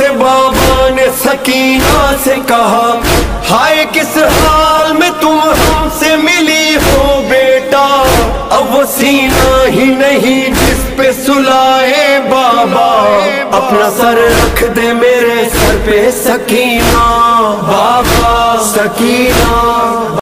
से बाबा ने सकीना से कहा, हाय किस हाल में तुम हमसे मिली हो बेटा। अब वो सीना ही नहीं जिस पे सुलाए बाबा, अपना सर रख दे मेरे सर पे सकीना बाबा, सकीना।